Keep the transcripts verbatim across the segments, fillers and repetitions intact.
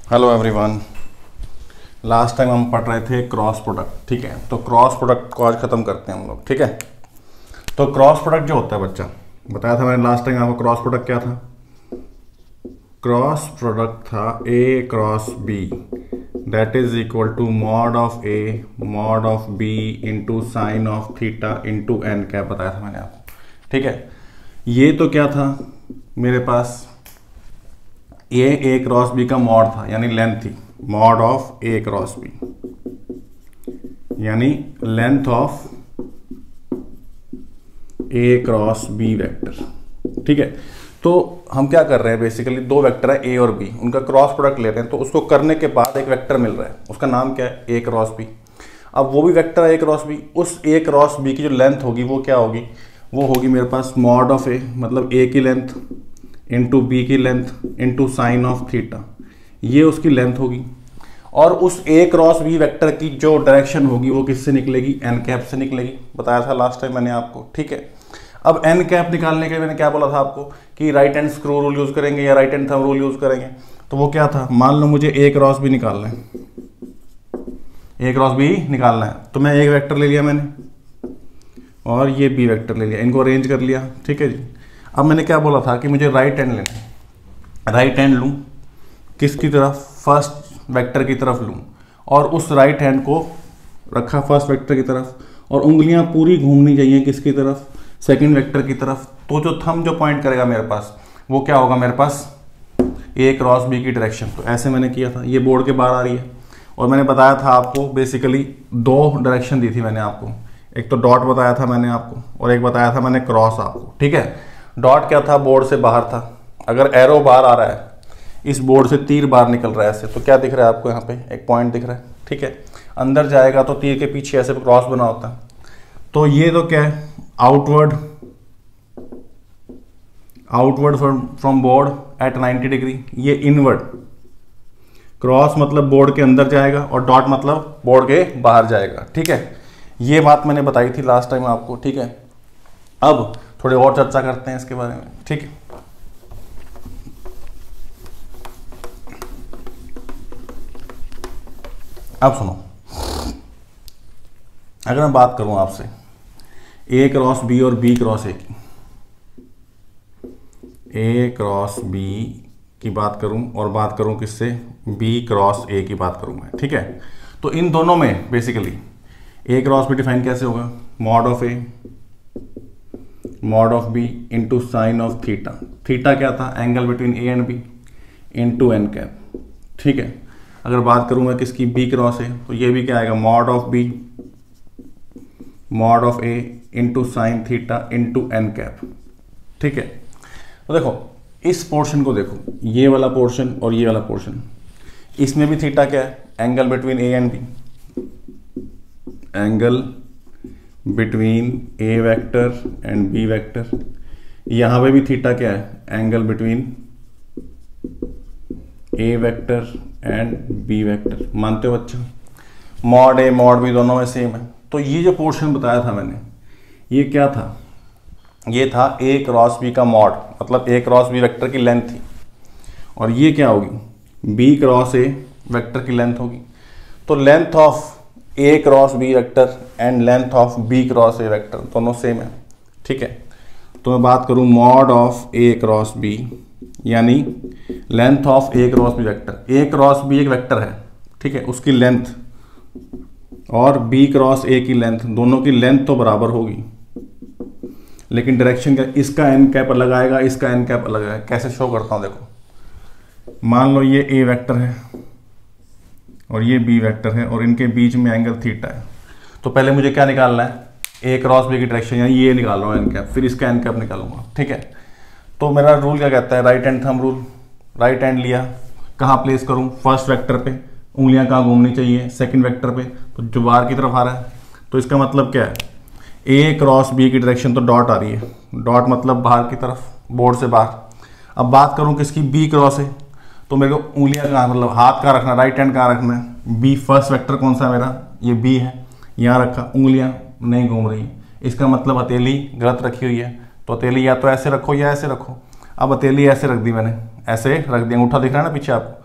Hello everyone. Last time हम पढ़ रहे थे क्रॉस प्रोडक्ट, ठीक है। तो क्रॉस प्रोडक्ट को आज खत्म करते हैं हम लोग, ठीक है। तो क्रॉस प्रोडक्ट जो होता है, बच्चा बताया था मैंने लास्ट टाइम आपको, क्रॉस प्रोडक्ट क्या था? क्रॉस प्रोडक्ट था A cross B that is equal to mod of A mod of B into sine of theta into N cap, बताया था मैंने आपको, ठीक है। ये तो क्या था मेरे पास, ये ए क्रॉस बी का मॉड था, यानी लेंथ थी, mod of A cross B यानी length of A cross B vector, ठीक है। तो हम क्या कर रहे हैं, बेसिकली दो वेक्टर है ए और बी, उनका क्रॉस प्रोडक्ट ले रहे हैं। तो उसको करने के बाद एक वेक्टर मिल रहा है, उसका नाम क्या है, ए क्रॉस बी। अब वो भी वेक्टर है ए क्रॉस बी, उस ए क्रॉस बी की जो लेंथ होगी वो क्या होगी, वो होगी मेरे पास मॉड ऑफ ए, मतलब ए की लेंथ इंटू बी की length into sine of theta, ये उसकी लेंथ होगी। और उस ए क्रॉस बी वेक्टर की जो डायरेक्शन होगी वो किससे निकलेगी, एन कैप से निकलेगी, बताया था लास्ट टाइम मैंने आपको, ठीक है। अब एन कैप निकालने के लिए मैंने क्या बोला था आपको कि right hand screw rule use करेंगे या right hand thumb rule use करेंगे। तो वो क्या था, मान लो मुझे ए क्रॉस बी निकालना है, ए क्रॉस बी निकालना है, तो मैं एक वेक्टर ले लिया मैंने और ये बी वेक्टर ले लिया, इनको अरेंज कर लिया, ठीक है जी। अब मैंने क्या बोला था कि मुझे राइट हैंड लेना है, राइट हैंड लूँ किसकी तरफ, फर्स्ट वेक्टर की तरफ लूँ, और उस राइट हैंड को रखा फर्स्ट वेक्टर की तरफ, और उंगलियां पूरी घूमनी चाहिए किसकी तरफ, सेकंड वेक्टर की तरफ। तो जो थंब जो पॉइंट करेगा मेरे पास वो क्या होगा, मेरे पास ए क्रॉस बी की डायरेक्शन। तो ऐसे मैंने किया था, ये बोर्ड के बाहर आ रही है। और मैंने बताया था आपको, बेसिकली दो डायरेक्शन दी थी मैंने आपको, एक तो डॉट बताया था मैंने आपको और एक बताया था मैंने क्रॉस आपको, ठीक है। डॉट क्या था, बोर्ड से बाहर था। अगर एरो बाहर आ रहा है, इस बोर्ड से तीर बाहर निकल रहा है ऐसे, तो क्या दिख रहा है आपको, यहाँ पे एक पॉइंट दिख रहा है, ठीक है। अंदर जाएगा तो तीर के पीछे ऐसे क्रॉस बना होता है। तो ये तो क्या है, outward outward from board at ninety degree, ये इनवर्ड। क्रॉस मतलब बोर्ड के अंदर जाएगा और डॉट मतलब बोर्ड के बाहर जाएगा, ठीक है। ये बात मैंने बताई थी लास्ट टाइम आपको, ठीक है। अब थोड़ी और चर्चा करते हैं इसके बारे में, ठीक है। अब सुनो, अगर मैं बात करूं आपसे ए क्रॉस बी और बी क्रॉस ए की, ए क्रॉस बी की बात करूं और बात करूं किससे, बी क्रॉस ए की बात करूं मैं, ठीक है। तो इन दोनों में basically A cross B define कैसे होगा, mod of A mod of B into sine of theta. Theta क्या था, angle between A and B into N cap, ठीक है। अगर बात करूं मैं किसकी, बी क्रॉस ए, तो ये भी क्या आएगा, mod of B mod of A into sine theta into N cap, ठीक है। तो देखो इस पोर्शन को देखो, ये वाला पोर्शन और ये वाला पोर्शन, इसमें भी थीटा क्या है, angle between A and B, angle between A vector and B vector. यहां पे भी थीटा क्या है, angle between A vector and B vector. मानते हो बच्चों, मॉड ए मॉड बी दोनों में सेम है। तो ये जो पोर्शन बताया था मैंने, ये क्या था, ये था ए क्रॉस बी का मॉड, मतलब ए क्रॉस बी वेक्टर की लेंथ थी, और ये क्या होगी, बी क्रॉस ए वेक्टर की लेंथ होगी। तो length of A cross B vector and length of B cross A vector दोनों सेम है, ठीक है। तो मैं बात करूं mod of A cross B यानी length of A cross B vector. A cross B एक वेक्टर है, ठीक है, उसकी लेंथ और बी क्रॉस ए की लेंथ, दोनों की लेंथ तो बराबर होगी, लेकिन डायरेक्शन क्या, इसका एन कैप अलग आएगा, इसका एन कैप अलग आएगा। कैसे शो करता हूं, देखो मान लो ये ए वेक्टर है और ये बी वेक्टर है और इनके बीच में एंगल थीटा है। तो पहले मुझे क्या निकालना है, ए क्रॉस बी की डायरेक्शन, यानी ये निकाल रहा हूँ एन कैप, फिर इसका एन कैप निकालूंगा, ठीक है। तो मेरा रूल क्या कहता है, right hand thumb rule. Right hand लिया, कहाँ प्लेस करूँ, फर्स्ट वेक्टर पे, उंगलियां कहाँ घूमनी चाहिए, सेकंड वेक्टर पे, तो जो बाहर की तरफ आ रहा है। तो इसका मतलब क्या है, ए क्रॉस बी की डायरेक्शन तो डॉट आ रही है, डॉट मतलब बाहर की तरफ, बोर्ड से बाहर। अब बात करूँ किसकी, बी क्रॉस है, तो मेरे को उंगलियां कहाँ, मतलब हाथ कहाँ रखना, राइट हैंड कहाँ रखना है, बी फर्स्ट वेक्टर कौन सा मेरा, ये बी है, यहाँ रखा, उंगलियां नहीं घूम रही, इसका मतलब हथेली गलत रखी हुई है। तो हथेली या तो ऐसे रखो या ऐसे रखो। अब हथेली ऐसे रख दी मैंने, ऐसे रख दी, अंगूठा दिख रहा है ना पीछे आपको,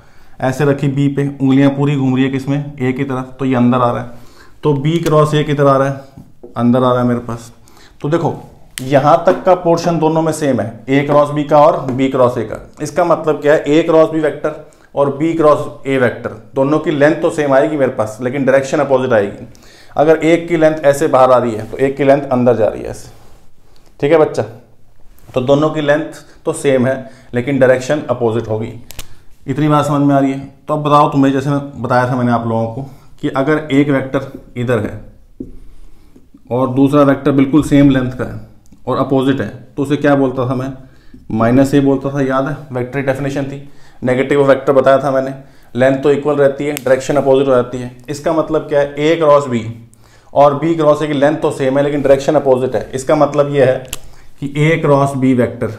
ऐसे रखी बी पे, उंगलियां पूरी घूम रही है किसमें, ए की तरफ, तो ये अंदर आ रहा है, तो बी क्रॉस ए किधर आ रहा है, अंदर आ रहा है मेरे पास। तो देखो यहां तक का पोर्शन दोनों में सेम है, ए क्रॉस बी का और बी क्रॉस ए का। इसका मतलब क्या है, ए क्रॉस बी वेक्टर और बी क्रॉस ए वेक्टर दोनों की लेंथ तो सेम आएगी मेरे पास, लेकिन डायरेक्शन अपोजिट आएगी। अगर एक की लेंथ ऐसे बाहर आ रही है तो एक की लेंथ अंदर जा रही है ऐसे, ठीक है बच्चा। तो दोनों की लेंथ तो सेम है लेकिन डायरेक्शन अपोजिट होगी। इतनी बात समझ में आ रही है। तो अब बताओ तुम्हें, जैसे बताया था मैंने आप लोगों को कि अगर एक वेक्टर इधर है और दूसरा वेक्टर बिल्कुल सेम लेंथ का है और अपोजिट है, तो उसे क्या बोलता था मैं, माइनस ए बोलता था, याद है, वेक्टर की डेफिनेशन थी। नेगेटिव वेक्टर बताया था मैंने, लेंथ तो इक्वल रहती है, डायरेक्शन अपोजिट हो जाती है। इसका मतलब क्या है, ए क्रॉस बी और बी क्रॉस ए की लेंथ तो सेम है लेकिन डायरेक्शन अपोजिट है। इसका मतलब यह है कि A cross B vector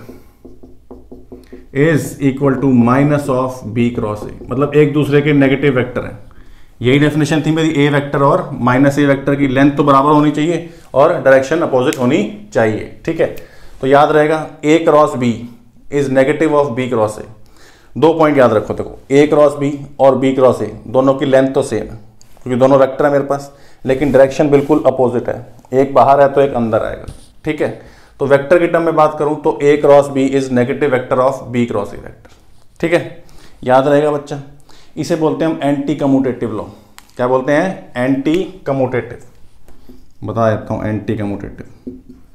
is equal to minus of B cross A, मतलब एक दूसरे के नेगेटिव वेक्टर है। यही डेफिनेशन थी मेरी, ए वेक्टर और माइनस ए वेक्टर की लेंथ तो बराबर होनी चाहिए और डायरेक्शन अपोजिट होनी चाहिए, ठीक है। तो याद रहेगा, A cross B is negative of B cross A. दो पॉइंट याद रखो, देखो ए क्रॉस बी और बी क्रॉस ए दोनों की लेंथ तो सेम है क्योंकि दोनों वेक्टर है मेरे पास, लेकिन डायरेक्शन बिल्कुल अपोजिट है, एक बाहर है तो एक अंदर आएगा, ठीक है। तो वेक्टर की टर्म में बात करूं तो A cross B is negative vector of B cross A vector, ठीक है, याद रहेगा बच्चा। इसे बोलते हैं हम एंटी कम्यूटेटिव लॉ। क्या बोलते हैं, एंटी कम्यूटेटिव। बता देता हूं एंटी कम्यूटेटिव।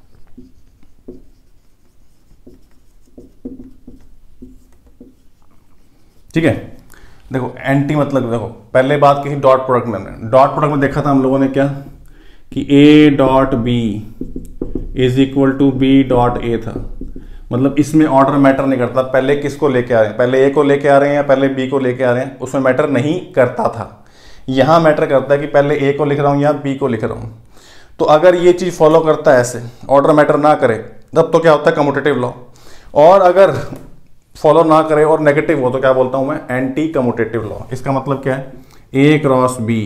ठीक है, देखो एंटी मतलब, देखो पहले बात की थी डॉट प्रोडक्ट में। डॉट प्रोडक्ट में देखा था हम लोगों ने क्या कि A dot B is equal to B dot A था। मतलब इसमें ऑर्डर मैटर नहीं करता, पहले किसको लेके आ रहे हैं, पहले ए को लेके आ रहे हैं या पहले बी को लेके आ रहे हैं, उसमें मैटर नहीं करता था। यहां मैटर करता है कि पहले ए को लिख रहा हूं या बी को लिख रहा हूं। तो अगर ये चीज फॉलो करता है ऐसे, ऑर्डर मैटर ना करे, तब तो क्या होता है, कम्यूटेटिव लॉ। और अगर फॉलो ना करे और नेगेटिव हो तो क्या बोलता हूं मैं, एंटी कम्यूटेटिव लॉ। इसका मतलब क्या है, A cross B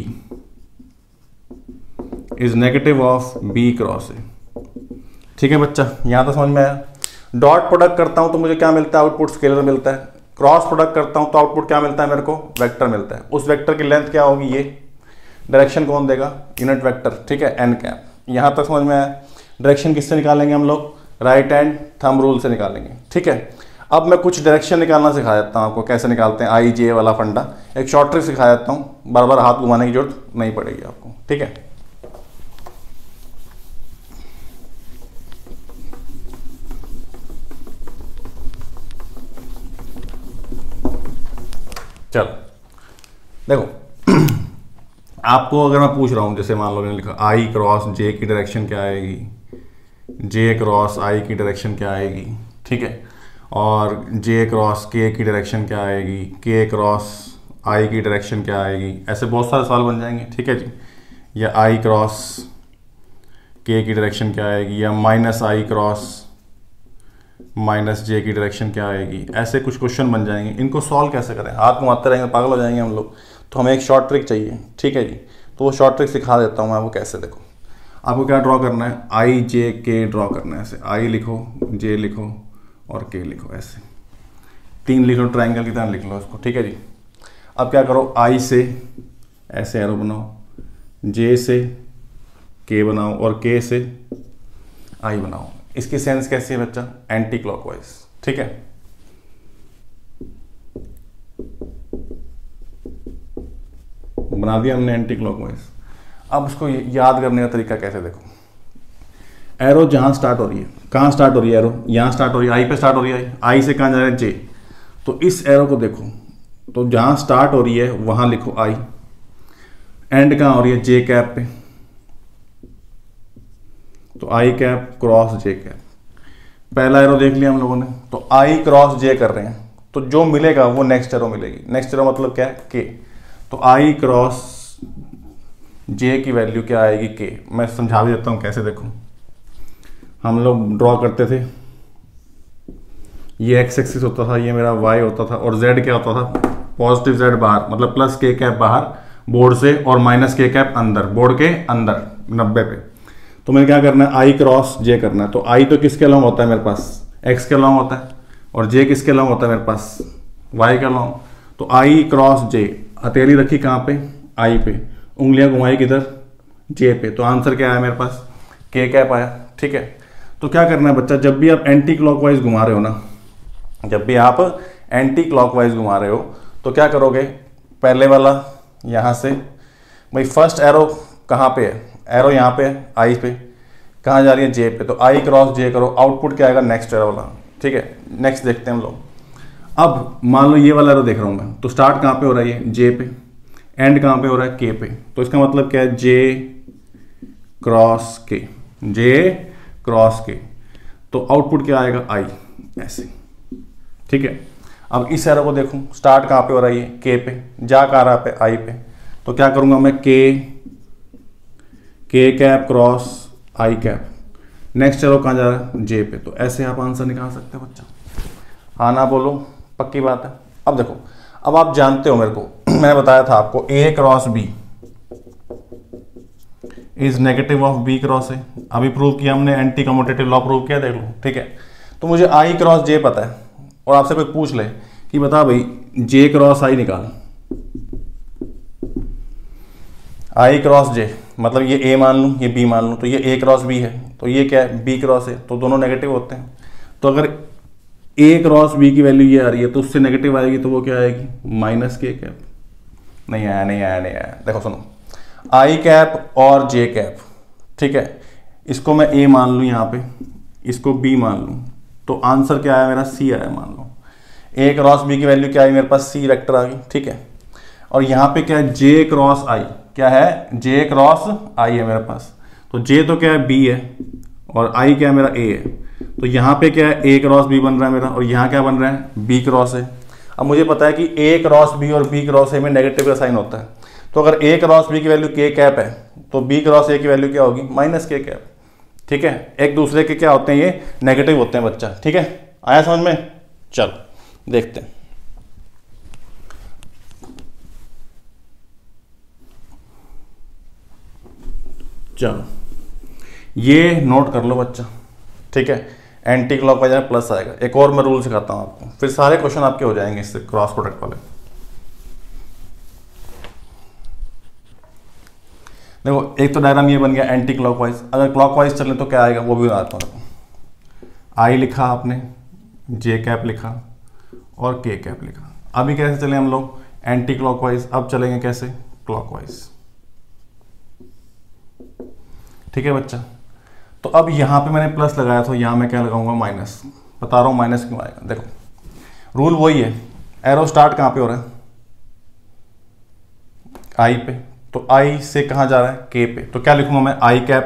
is negative of B cross A, ठीक है बच्चा, यहां तो समझ में आया। डॉट प्रोडक्ट करता हूं तो मुझे क्या मिलता है, आउटपुट स्केलर मिलता है। क्रॉस प्रोडक्ट करता हूं तो आउटपुट क्या मिलता है मेरे को, वेक्टर मिलता है। उस वेक्टर की लेंथ क्या होगी, ये डायरेक्शन कौन देगा, यूनिट वेक्टर, ठीक है, एन कैप। यहां तक समझ में आया। डायरेक्शन किससे निकालेंगे हम लोग, राइट हैंड थंब रूल से निकालेंगे, ठीक है। अब मैं कुछ डायरेक्शन निकालना सिखा देता हूं आपको, कैसे निकालते हैं, आई जे वाला फंडा, एक शॉर्ट ट्रिक सिखा देता हूं, बार बार हाथ घुमाने की जरूरत नहीं पड़ेगी आपको, ठीक है। चलो देखो आपको अगर मैं पूछ रहा हूं, जैसे मान लो मैंने लिखा आई क्रॉस जे की डायरेक्शन क्या आएगी, जे क्रॉस आई की डायरेक्शन क्या आएगी, ठीक है, और जे क्रॉस के की डायरेक्शन क्या आएगी, के क्रॉस आई की डायरेक्शन क्या आएगी, ऐसे बहुत सारे सवाल बन जाएंगे, ठीक है जी। या आई क्रॉस के की डायरेक्शन क्या आएगी, या minus I cross minus J की डायरेक्शन क्या आएगी, ऐसे कुछ क्वेश्चन बन जाएंगे। इनको सॉल्व कैसे करें, हाथ घुमाते रहेंगे पागल हो जाएंगे हम लोग। तो हमें एक शॉर्ट ट्रिक चाहिए, ठीक है जी। तो वो शॉर्ट ट्रिक सिखा देता हूँ मैं आपको कैसे। देखो आपको क्या ड्रॉ करना है, आई जे के ड्रॉ करना है। ऐसे आई लिखो, जे लिखो और के लिखो, ऐसे तीन लिख लो, ट्राइंगल की तरह लिख लो इसको, ठीक है जी। अब क्या करो, आई से ऐसे एरो बनाओ, जे से के बनाओ और के से आई बनाओ। इसकी सेंस कैसी है बच्चा, एंटी क्लॉकवाइज, ठीक है। बना दिया हमने एंटी क्लॉकवाइज। अब उसको याद करने का तरीका कैसे, देखो एरो जहां स्टार्ट हो रही है, कहां स्टार्ट हो रही है एरो, यहां स्टार्ट हो रही है, आई पे स्टार्ट हो रही है, आई से कहां जा रहा है, जे। तो इस एरो को देखो, तो जहां स्टार्ट हो रही है वहां लिखो आई, एंड कहां हो रही है, जे कैप पे, तो I cap cross J cap. पहला एरो देख लिया हम लोगों ने, तो आई क्रॉस जे कर रहे हैं, तो जो मिलेगा वो नेक्स्ट एरो मिलेगी। नेक्स्ट एरो मतलब क्या है, के। तो आई क्रॉस जे की वैल्यू क्या आएगी, के। मैं समझा भी देता हूं कैसे। देखो हम लोग ड्रॉ करते थे, ये एक्स एक्सिस होता था, ये मेरा वाई होता था, और जेड क्या होता था, पॉजिटिव जेड बाहर, मतलब प्लस के कैप बाहर बोर्ड से और माइनस के कैप अंदर, बोर्ड के अंदर नब्बे पे। तो मैंने क्या करना है, आई क्रॉस जे करना है। तो आई तो किसके अलॉन्ग होता है मेरे पास, एक्स के अलॉन्ग होता है, और जे किसके अलॉन्ग होता है मेरे पास, वाई के अलॉन्ग। तो आई क्रॉस जे, हथेली रखी कहाँ पे, आई पे, उंगलियां घुमाई किधर, जे पे, तो आंसर क्या आया मेरे पास, के कैप आया। ठीक है, तो क्या करना है बच्चा, जब भी आप एंटी क्लॉकवाइज घुमा रहे हो ना, जब भी आप एंटी क्लॉकवाइज घुमा रहे हो तो क्या करोगे, पहले वाला यहाँ से, भाई फर्स्ट एरो कहाँ पे है, एरो यहाँ पे है, आई पे, कहाँ जा रही है, जे पे, तो आई क्रॉस जे करो, आउटपुट क्या आएगा, नेक्स्ट एरो वाला। ठीक है, नेक्स्ट देखते हैं हम लोग। अब मान लो ये वाला एरो देख रहा हूँ मैं, तो स्टार्ट कहाँ पे हो रहा है, ये जे पे, एंड कहाँ पे हो रहा है, के पे, तो इसका मतलब क्या है, जे क्रॉस के, जे क्रॉस के, तो आउटपुट क्या आएगा, आई, ऐसे। ठीक है, अब इस एरो को देखूं, स्टार्ट कहाँ पे हो रहा है, ये के पे, जा कहाँ रहा पे, आई पे, तो क्या करूंगा मैं, के K cap cross I cap, next arrow कहाँ जा रहा है, जे पे, तो ऐसे आप आंसर निकाल सकते हो बच्चा। हाँ ना बोलो, पक्की बात है। अब देखो, अब आप जानते हो मेरे को मैंने बताया था आपको A cross B is negative of B cross A, अभी प्रूव किया हमने, एंटी कम्यूटेटिव लॉ प्रूव किया, देख लो। ठीक है, तो मुझे आई क्रॉस जे पता है, और आपसे कोई पूछ ले कि बता भाई जे क्रॉस आई निकाल, आई क्रॉस जे मतलब ये ए मान लूँ, ये बी मान लूँ, तो ये ए क्रॉस बी है, तो ये क्या है, बी क्रॉस है, तो दोनों नेगेटिव होते हैं। तो अगर ए क्रॉस बी की वैल्यू ये आ रही है तो उससे नेगेटिव आएगी, तो वो क्या आएगी, माइनस के कैप। नहीं आया नहीं आया नहीं आया, देखो सुनो, आई कैप और जे कैप, ठीक है, इसको मैं ए मान लूँ यहाँ पे, इसको बी मान लूँ, तो आंसर क्या आया मेरा, सी आया। मान लो ए क्रॉस बी की वैल्यू क्या आई मेरे पास, सी वेक्टर आ गई। ठीक है, और यहाँ पे क्या है, जे क्रॉस आई, क्या है, जे क्रॉस आई है मेरे पास, तो जे तो क्या है, बी है, और आई क्या है मेरा, ए है, तो यहाँ पे क्या है, ए क्रॉस बी बन रहा है मेरा, और यहाँ क्या बन रहा है, बी क्रॉस है। अब मुझे पता है कि ए क्रॉस बी और बी क्रॉस ए में नेगेटिव का साइन होता है, तो अगर ए क्रॉस बी की वैल्यू के कैप है तो बी क्रॉस ए की वैल्यू क्या होगी, माइनस के कैप। ठीक है, एक दूसरे के क्या होते हैं, ये नेगेटिव होते हैं बच्चा। ठीक है, आया समझ में, चलो देखते हैं। चलो ये नोट कर लो बच्चा। ठीक है, एंटी क्लॉकवाइज में प्लस आएगा। एक और मैं रूल सिखाता हूं आपको, फिर सारे क्वेश्चन आपके हो जाएंगे इससे, क्रॉस प्रोडक्ट वाले। देखो एक तो डायग्राम ये बन गया एंटी क्लॉकवाइज, अगर क्लॉकवाइज चले तो क्या आएगा वो भी बताता हूँ। आई लिखा आपने, जे कैप लिखा और के कैप लिखा। अभी कैसे चले हम लोग, एंटी क्लॉकवाइज, अब चलेंगे कैसे, क्लॉकवाइज। ठीक है बच्चा, तो अब यहाँ पे मैंने प्लस लगाया तो यहाँ मैं क्या लगाऊंगा, माइनस। बता रहा हूँ माइनस क्यों आएगा, देखो रूल वही है, एरो स्टार्ट कहाँ पे हो रहा है, आई पे, तो आई से कहाँ जा रहा है, के पे, तो क्या लिखूंगा मैं, I cap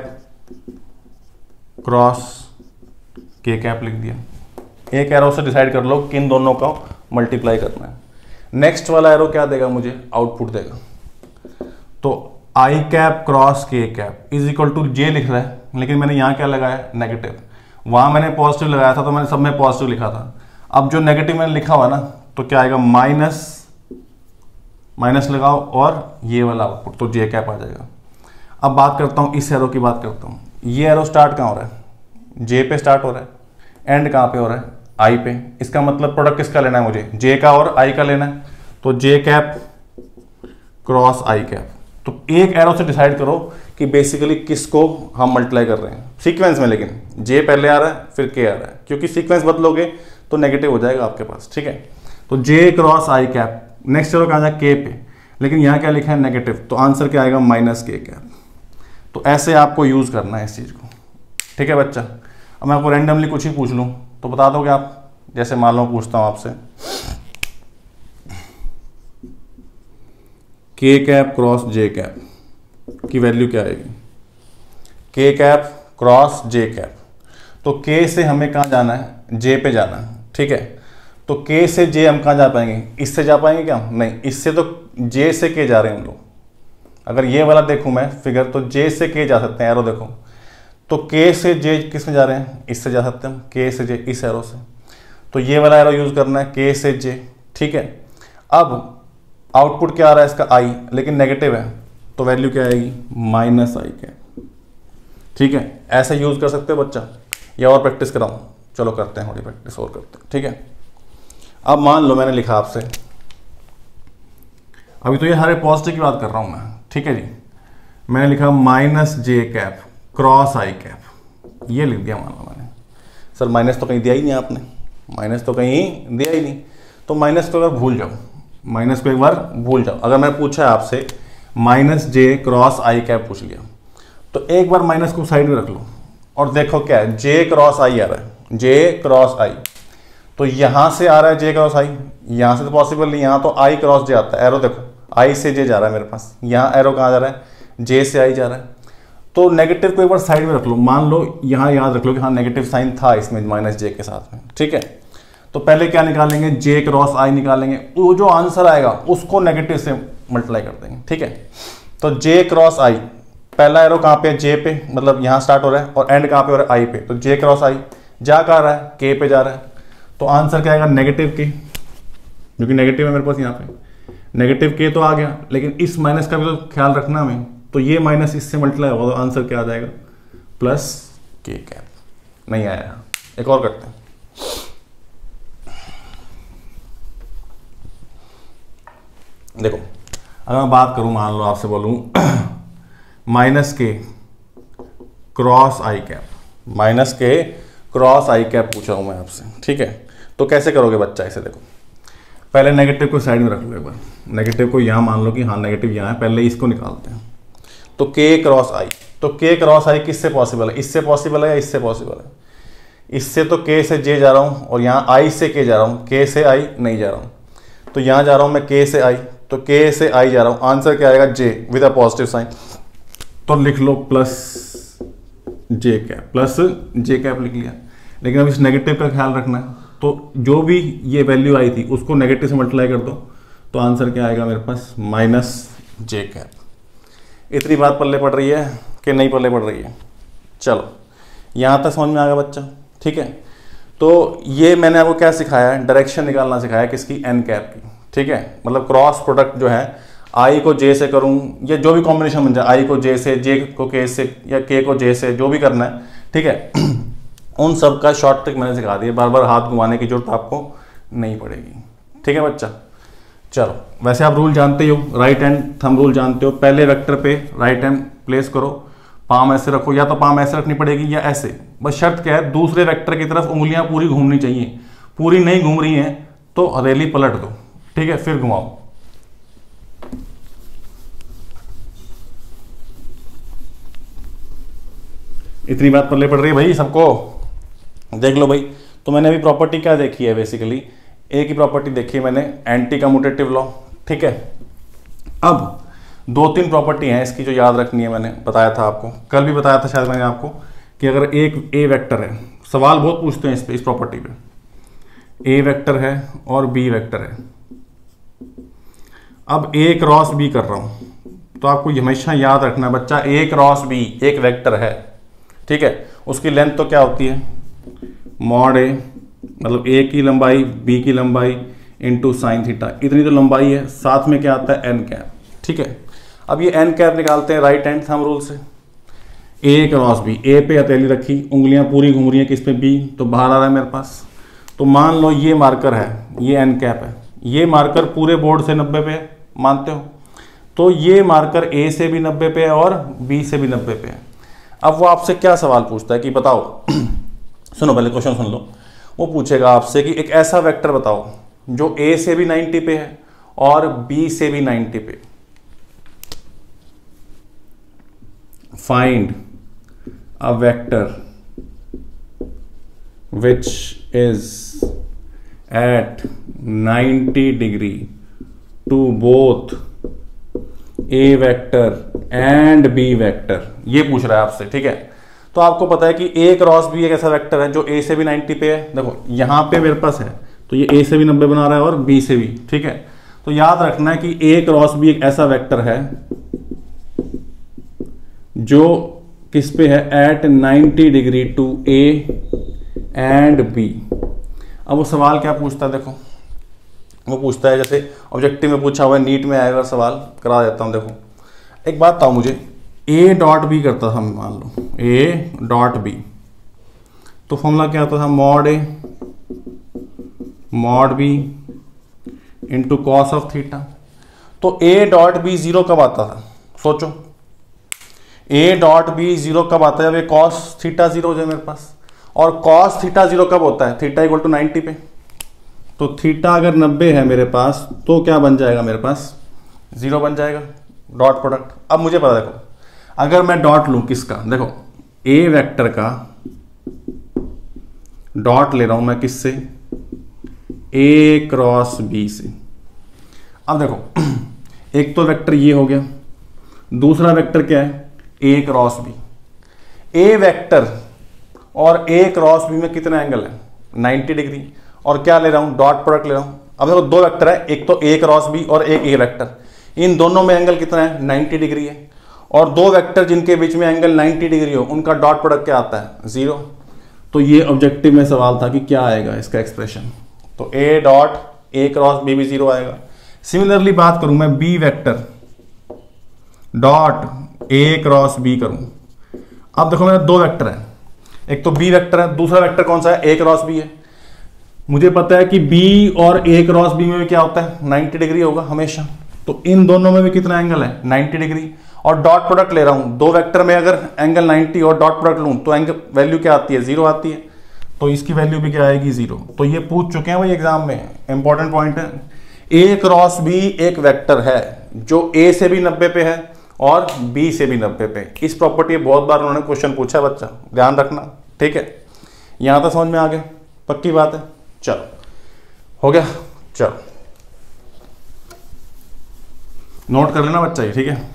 cross K cap लिख दिया। एक एरो से डिसाइड कर लो किन दोनों का मल्टीप्लाई करना है। नेक्स्ट वाला एरो क्या देगा मुझे, आउटपुट देगा। तो I cap cross K cap is equal to J लिख रहा है, लेकिन मैंने यहाँ क्या लगाया, नेगेटिव। वहां मैंने पॉजिटिव लगाया था तो मैंने सब में पॉजिटिव लिखा था। अब जो नेगेटिव मैंने लिखा हुआ ना, तो क्या आएगा, माइनस माइनस लगाओ और ये वाला आउटपुट, तो जे कैप आ जाएगा। अब बात करता हूँ इस एरो की, बात करता हूँ। ये एरो स्टार्ट कहाँ हो रहा है, जे पे स्टार्ट हो रहा है, एंड कहाँ पे हो रहा है, आई पे। इसका मतलब प्रोडक्ट किसका लेना है मुझे, जे का और आई का लेना है, तो J cap cross I cap. तो एक एरो से डिसाइड करो कि बेसिकली किसको हम मल्टीप्लाई कर रहे हैं, सीक्वेंस में, लेकिन जे पहले आ रहा है फिर के आ रहा है, क्योंकि सीक्वेंस बदलोगे तो नेगेटिव हो जाएगा आपके पास। ठीक है, तो J cross I cap, next arrow कहाँ जाए, के पे, लेकिन यहाँ क्या लिखा है, नेगेटिव, तो आंसर क्या आएगा, माइनस के कैप। तो ऐसे आपको यूज करना है इस चीज को। ठीक है बच्चा, अब मैं आपको रैंडमली कुछ ही पूछ लूँ तो बता दोगे आप, जैसे मान लो पूछता हूँ आपसे, K cap cross J cap की वैल्यू क्या आएगी, के कैप क्रॉस जे कैप। तो के से हमें कहाँ जाना है, जे पे जाना है। ठीक है, तो के से जे हम कहाँ जा पाएंगे, इससे जा पाएंगे क्या, नहीं, इससे तो जे से के जा रहे हैं हम लोग। अगर ये वाला देखूं मैं फिगर, तो जे से के जा सकते हैं, एरो देखो, तो के से जे किस में जा रहे हैं, इससे जा सकते हैं, के से जे इस एरो से, तो ये वाला एरो यूज करना है, के से जे। ठीक है, अब आउटपुट क्या आ रहा है इसका, आई, लेकिन नेगेटिव है, तो वैल्यू क्या आएगी, माइनस आई कैप। ठीक है, ऐसे यूज कर सकते हो बच्चा, या और प्रैक्टिस कराऊं, चलो करते हैं थोड़ी प्रैक्टिस और करते हैं। ठीक है, अब मान लो मैंने लिखा आपसे अभी तो ये हरे पॉजिटिव की बात कर रहा हूं मैं, ठीक है जी। मैंने लिखा minus J cap cross I cap, ये लिख दिया मान लो मैंने। सर माइनस तो कहीं दिया ही नहीं आपने, माइनस तो कहीं दिया ही नहीं, तो माइनस को अगर भूल जाओ, माइनस को एक बार भूल जाओ। अगर मैं पूछा आपसे minus J cross I cap पूछ लिया, तो एक बार माइनस को साइड में रख लो और देखो क्या है, जे क्रॉस आई आ रहा है, जे क्रॉस आई। तो यहां से आ रहा है जे क्रॉस आई, यहां से तो पॉसिबल नहीं, यहां तो आई क्रॉस जे आता है, एरो देखो आई से जे जा रहा है मेरे पास, यहां एरो कहां जा रहा है, जे से आई जा रहा है। तो नेगेटिव को एक बार साइड में रख लो, मान लो यहां याद रख लो कि हाँ नेगेटिव साइन था इसमें माइनस जे के साथ में, ठीक है। तो पहले क्या निकालेंगे, जे क्रॉस आई निकालेंगे, वो जो आंसर आएगा उसको नेगेटिव से मल्टीप्लाई कर देंगे, ठीक है। तो जे क्रॉस आई, पहला एरो कहां पे, जे पे, मतलब यहां स्टार्ट हो रहा है और एंड कहां पे हो रहा है, आई पे। तो जे क्रॉस आई जा कहां रहा है, के पे जा रहा है। तो आंसर क्या आएगा, नेगेटिव के, जो कि नेगेटिव है मेरे पास यहाँ पे, नेगेटिव के तो आ गया, लेकिन इस माइनस का भी तो ख्याल रखना हमें। तो ये माइनस इससे मल्टीप्लाई होगा तो आंसर क्या आ जाएगा, प्लस के कैप। नहीं आया, एक और करते हैं। देखो अगर मैं बात करूं, मान लो आपसे बोलूं minus K cross I cap, minus K cross I cap पूछा हूं मैं आपसे, ठीक है। तो कैसे करोगे बच्चा, इसे देखो पहले नेगेटिव को साइड में रख लो एक बार, नेगेटिव को यहां मान लो कि हाँ नेगेटिव यहां है, पहले इसको निकालते हैं। तो के क्रॉस आई, तो के क्रॉस आई किससे पॉसिबल है, इससे पॉसिबल है या इससे पॉसिबल है, इससे तो के से जे जा रहा हूं और यहां आई से के जा रहा हूं, के से आई नहीं जा रहा हूं। तो यहां जा रहा हूं मैं के से आई, तो के से आई जा रहा हूं, आंसर क्या आएगा, J with a positive sign. तो लिख लो प्लस जे कैप, प्लस जे कैप लिख लिया। लेकिन अब इस नेगेटिव का ख्याल रखना है, तो जो भी ये वैल्यू आई थी उसको नेगेटिव से मल्टीप्लाई कर दो, तो आंसर क्या आएगा मेरे पास, माइनस जे कैप। इतनी बात पल्ले पड़ रही है कि नहीं पल्ले पड़ रही है, चलो यहां तक समझ में आ गया बच्चा, ठीक है। तो ये मैंने आपको क्या सिखाया है, डायरेक्शन निकालना सिखाया किसकी, एन कैप की, ठीक है। मतलब क्रॉस प्रोडक्ट जो है, आई को जे से करूं या जो भी कॉम्बिनेशन बन जाए, आई को जे से, जे को के से या के को जे से, जो भी करना है, ठीक है। उन सब का शॉर्ट ट्रिक मैंने सिखा दी है, बार बार हाथ घुमाने की जरूरत आपको नहीं पड़ेगी, ठीक है बच्चा। चलो वैसे आप रूल जानते हो, राइट हैंड थंब रूल जानते हो, पहले वेक्टर पे राइट हैंड प्लेस करो, पाम ऐसे रखो, या तो पाम ऐसे रखनी पड़ेगी या ऐसे, बस शर्त क्या है, दूसरे वेक्टर की तरफ उंगलियां पूरी घूमनी चाहिए, पूरी नहीं घूम रही हैं तो हथेली पलट दो, ठीक है, फिर घुमाओ। इतनी बात पल्ले पड़ रही है भाई सबको, देख लो भाई। तो मैंने अभी प्रॉपर्टी क्या देखी है, बेसिकली एक ही प्रॉपर्टी देखी है मैंने, एंटी कम्यूटेटिव लॉ, ठीक है। अब दो तीन प्रॉपर्टी हैं इसकी जो याद रखनी है, मैंने बताया था आपको, कल भी बताया था शायद मैंने आपको, कि अगर एक ए वेक्टर है, सवाल बहुत पूछते हैं इस पे, इस प्रॉपर्टी पे, ए वेक्टर है और बी वेक्टर है। अब ए क्रॉस बी कर रहा हूं, तो आपको हमेशा याद रखना बच्चा, ए क्रॉस बी एक वेक्टर है, ठीक है। उसकी लेंथ तो क्या होती है, मॉड ए, मतलब ए की लंबाई बी की लंबाई इंटू साइन थीटा, इतनी तो लंबाई है, साथ में क्या आता है, एन कैप, ठीक है। अब ये एन कैप निकालते हैं राइट हैंड थंब रूल से। ए क्रॉस बी, ए पे हथेली रखी, उंगलियां पूरी घूम रही हैं किस पे, बी, तो बाहर आ रहा है मेरे पास। तो मान लो ये मार्कर है, ये एन कैप है, ये मार्कर पूरे बोर्ड से नब्बे पे मानते हो, तो ये मार्कर ए से भी नब्बे पे है और बी से भी नब्बे पे है। अब वो आपसे क्या सवाल पूछता है कि बताओ सुनो पहले क्वेश्चन सुन लो, वो पूछेगा आपसे कि एक ऐसा वेक्टर बताओ जो ए से भी नब्बे पे है और बी से भी नब्बे पे। Find a vector which is at ninety degree to both A vector and B vector, ये पूछ रहा है आपसे, ठीक है। तो आपको पता है कि ए क्रॉस बी एक ऐसा वेक्टर है जो ए से भी नब्बे पे है, देखो यहां पे मेरे पास है, तो ये ए से भी नब्बे बना रहा है और बी से भी, ठीक है। तो याद रखना है कि ए क्रॉस बी एक ऐसा वेक्टर है जो किस पे है, at ninety degree to A and B. अब वो सवाल क्या पूछता है, देखो वो पूछता है, जैसे ऑब्जेक्टिव में पूछा हुआ है, नीट में आएगा सवाल, करा देता हूं। देखो एक बात बताओ मुझे, ए डॉट बी करता था, मान लो ए डॉट बी, तो फॉर्मूला क्या होता था, mod A mod B into cos of theta. तो ए डॉट बी जीरो कब आता था, सोचो ए डॉट बी जीरो कब आता है, जब ये कॉस थीटा जीरो हो जाए मेरे पास। और कॉस थीटा जीरो कब होता है, थीटा इक्वल टू नाइन्टी पे। तो थीटा अगर नब्बे है मेरे पास तो क्या बन जाएगा मेरे पास, जीरो बन जाएगा डॉट प्रोडक्ट। अब मुझे पता, देखो अगर मैं डॉट लूं किसका, देखो ए वेक्टर का डॉट ले रहा हूं मैं किससे, ए क्रॉस बी से। अब देखो एक तो वेक्टर ये हो गया, दूसरा वेक्टर क्या है, A cross B. A vector और ए क्रॉस बी में कितना एंगल है, नाइन्टी डिग्री। और क्या ले रहा हूं, डॉट प्रोडक्ट ले रहा हूं। अब देखो दो वेक्टर है, एक तो ए क्रॉस बी और एक ए वेक्टर, इन दोनों में एंगल कितना है, नाइन्टी डिग्री है। और दो वेक्टर जिनके बीच में एंगल नाइन्टी डिग्री हो उनका डॉट प्रोडक्ट क्या आता है, जीरो। तो ये ऑब्जेक्टिव में सवाल था कि क्या आएगा इसका एक्सप्रेशन, तो A dot A cross B भी जीरो आएगा। सिमिलरली बात करूं मैं B vector dot A cross B करूं। अब देखो मेरा दो वेक्टर है, एक तो बी वेक्टर है, दूसरा वेक्टर कौन सा है, ए क्रॉस बी है। मुझे पता है कि बी और ए क्रॉस बी में भी क्या होता है, नाइन्टी डिग्री होगा हमेशा। तो इन दोनों में भी कितना एंगल है, नाइन्टी डिग्री। और डॉट प्रोडक्ट ले रहा हूं, दो वेक्टर में अगर एंगल नाइन्टी और डॉट प्रोडक्ट लूं तो एंगल वैल्यू क्या आती है, जीरो आती है। तो इसकी वैल्यू भी क्या आएगी, जीरो। तो ये पूछ चुके हैं भाई एग्जाम में, इंपॉर्टेंट पॉइंट है। ए क्रॉस बी एक वेक्टर है जो ए से भी नब्बे पे है और बी से भी नब्बे पे। इस प्रॉपर्टी बहुत बार उन्होंने क्वेश्चन पूछा बच्चा, ध्यान रखना, ठीक है। यहां तक समझ में आ गया, पक्की बात है। चलो हो गया, चलो नोट कर लेना बच्चा ये, ठीक है।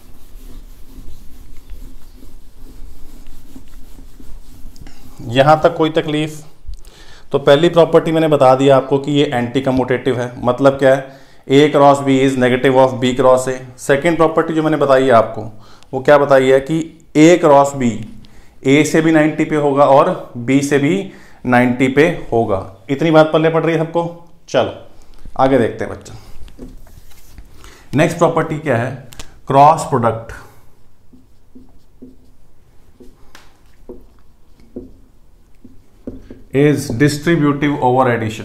यहां तक कोई तकलीफ? तो पहली प्रॉपर्टी मैंने बता दिया आपको कि ये एंटी कम्यूटेटिव है, मतलब क्या है, A cross B is negative of B cross A. Second property जो मैंने बताई है आपको वो क्या बताई है कि ए क्रॉस बी ए से भी नाइन्टी पे होगा और बी से भी नाइन्टी पे होगा। इतनी बात पल्ले पड़ रही है सबको। चलो आगे देखते हैं बच्चा। नेक्स्ट प्रॉपर्टी क्या है, cross product is distributive over addition.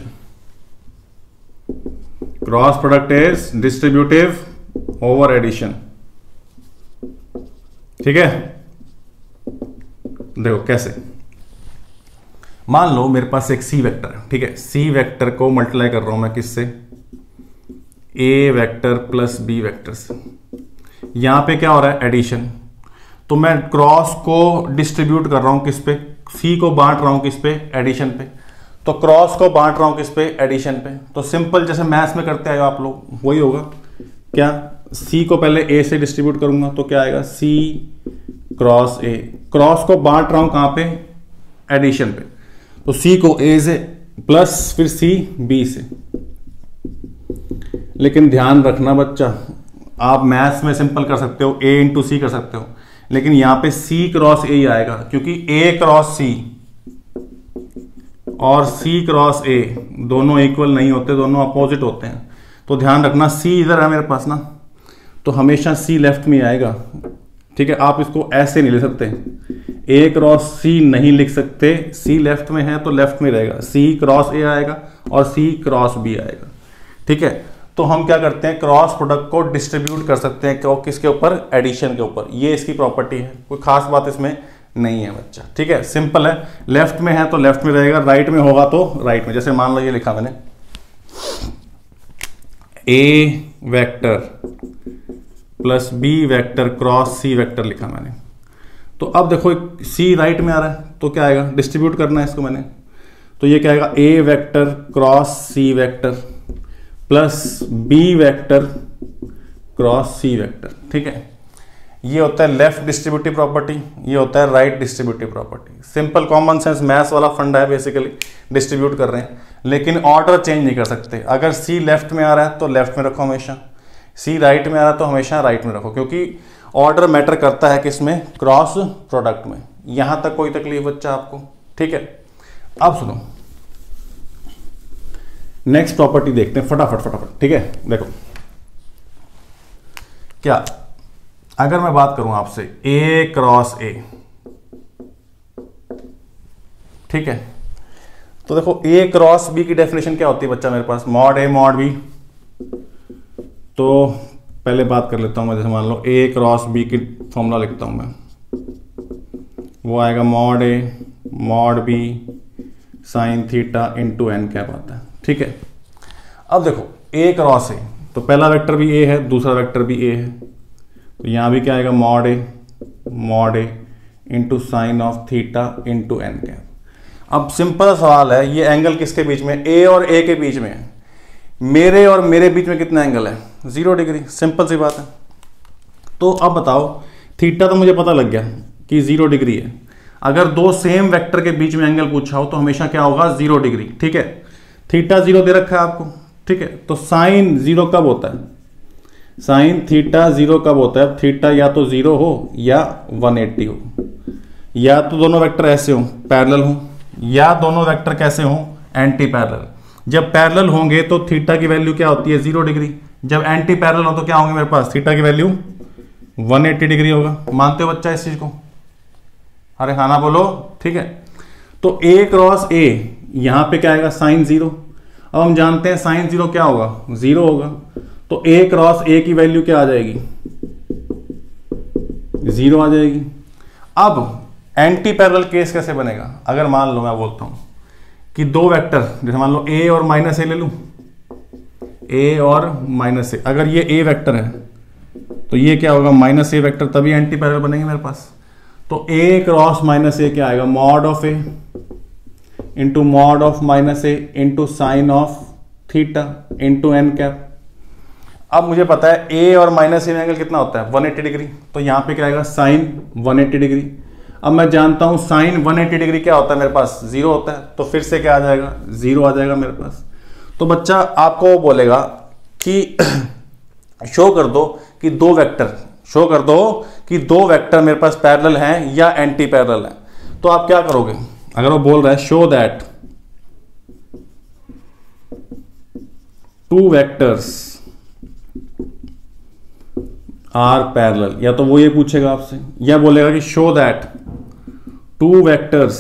Cross product is distributive over addition. ठीक है, देखो कैसे, मान लो मेरे पास एक सी वेक्टर है, ठीक है। सी वेक्टर को मल्टीप्लाई कर रहा हूं मैं किससे, A vector plus B vector से। यहां पे क्या हो रहा है, एडिशन। तो मैं क्रॉस को डिस्ट्रीब्यूट कर रहा हूं किस पे, सी को बांट रहा हूं किस पे, एडिशन पे। तो क्रॉस को बांट रहा हूं किस पे, एडिशन पे। तो सिंपल जैसे मैथ्स में करते आए आप लोग वही होगा। क्या, सी को पहले ए से डिस्ट्रीब्यूट करूंगा तो क्या आएगा, सी क्रॉस ए। क्रॉस को बांट रहा हूं कहां पे, एडिशन पे। तो सी को ए से प्लस फिर सी बी से। लेकिन ध्यान रखना बच्चा, आप मैथ्स में सिंपल कर सकते हो, ए इंटू सी कर सकते हो, लेकिन यहां पे सी क्रॉस ए ही आएगा क्योंकि ए क्रॉस सी और सी क्रॉस ए दोनों इक्वल नहीं होते, दोनों अपोजिट होते हैं। तो ध्यान रखना, सी इधर है मेरे पास ना, तो हमेशा सी लेफ्ट में आएगा, ठीक है। आप इसको ऐसे नहीं ले सकते, ए क्रॉस सी नहीं लिख सकते, सी लेफ्ट में है तो लेफ्ट में रहेगा, सी क्रॉस ए आएगा और सी क्रॉस बी आएगा, ठीक है। तो हम क्या करते हैं, क्रॉस प्रोडक्ट को डिस्ट्रीब्यूट कर सकते हैं, क्यों, किसके ऊपर, एडिशन के ऊपर। ये इसकी प्रॉपर्टी है, कोई खास बात इसमें नहीं है बच्चा, ठीक है, सिंपल है। लेफ्ट में है तो लेफ्ट में रहेगा, राइट में होगा तो राइट में। जैसे मान लो ये लिखा मैंने, A vector plus B vector cross C vector लिखा मैंने। तो अब देखो सी राइट में आ रहा है तो क्या आएगा, डिस्ट्रीब्यूट करना है इसको मैंने। तो ये क्या आएगा, A vector cross C vector plus B vector cross C vector, ठीक है। ये होता है लेफ्ट डिस्ट्रीब्यूटिव प्रॉपर्टी, ये होता है right distributive property. Simple common sense maths वाला फंडा है, बेसिकली डिस्ट्रीब्यूट कर रहे हैं, लेकिन ऑर्डर चेंज नहीं कर सकते। अगर सी लेफ्ट में आ रहा है तो लेफ्ट में रखो हमेशा, सी राइट में आ रहा है तो हमेशा राइट में रखो, क्योंकि ऑर्डर मैटर करता है किसमें, क्रॉस प्रोडक्ट में। यहां तक कोई तकलीफ बच्चा आपको, ठीक है। अब सुनो, नेक्स्ट प्रॉपर्टी देखते हैं फटाफट फटाफट, ठीक है। देखो क्या, अगर मैं बात करूं आपसे ए क्रॉस ए, ठीक है, तो देखो ए क्रॉस बी की डेफिनेशन क्या होती है बच्चा मेरे पास, मॉड ए मॉड बी तो पहले बात कर लेता हूँ मैं, जैसे मान लो ए क्रॉस बी की फॉर्मूला लिखता हूँ मैं, वो आएगा mod A mod B sine theta into N cap आता है, ठीक है। अब देखो ए क्रॉस ए, तो पहला वेक्टर भी ए है, दूसरा वेक्टर भी ए है, तो यहाँ भी क्या आएगा mod A mod A into sine of theta into N cap. अब सिंपल सवाल है, ये एंगल किसके बीच में, ए और ए के बीच में है, मेरे और मेरे बीच में कितना एंगल है, जीरो डिग्री, सिंपल सी बात है। तो अब बताओ थीटा तो मुझे पता लग गया कि जीरो डिग्री है, अगर दो सेम वेक्टर के बीच में एंगल पूछा हो तो हमेशा क्या होगा, जीरो डिग्री, ठीक है। थीटा जीरो दे रखा है आपको, ठीक है, तो साइन जीरो कब होता है, साइन थीटा जीरो कब होता है, थीटा या तो जीरो हो या वन एट्टी हो, या तो दोनों वेक्टर ऐसे हो पैरेलल हो, या दोनों वेक्टर कैसे हो, एंटी पैरेलल। जब पैरेलल होंगे तो थीटा की वैल्यू क्या होती है, जीरो डिग्री, जब एंटी पैरेलल हो तो क्या होंगे मेरे पास, थीटा की वैल्यू वन एट्टी डिग्री होगा। मानते हो बच्चा इस चीज को, अरे हाँ ना बोलो, ठीक है। तो ए क्रॉस ए, यहां पे क्या आएगा, साइन जीरो। अब हम जानते हैं साइन जीरो क्या होगा, जीरो होगा, तो ए क्रॉस ए की वैल्यू क्या आ जाएगी, जीरो आ जाएगी। अब एंटी पैरेलल केस कैसे बनेगा, अगर मान लो मैं बोलता हूं कि दो वेक्टर, जैसे मान लो ए और माइनस ए ले लूं, ए और माइनस ए, अगर ये ए वेक्टर है तो ये क्या होगा, माइनस ए वेक्टर, तभी एंटी पैरेलल बनेंगे मेरे पास। तो ए क्रॉस माइनस ए क्या आएगा, mod of A into mod of minus A into sine of theta into N cap. अब मुझे पता है ए और माइनस ए में एंगल कितना होता है, वन एट्टी डिग्री, तो यहां पे क्या आएगा, साइन वन एट्टी डिग्री। अब मैं जानता हूं साइन वन एट्टी डिग्री क्या होता है मेरे पास, जीरो होता है, तो फिर से क्या आ जाएगा, जीरो आ जाएगा मेरे पास। तो बच्चा आपको बोलेगा कि शो कर दो कि दो वेक्टर, शो कर दो कि दो वेक्टर मेरे पास पैरेलल हैं या एंटी पैरेलल हैं, तो आप क्या करोगे, अगर वो बोल रहा है show that two vectors are parallel, या तो वो ये पूछेगा आपसे, या बोलेगा कि show that two vectors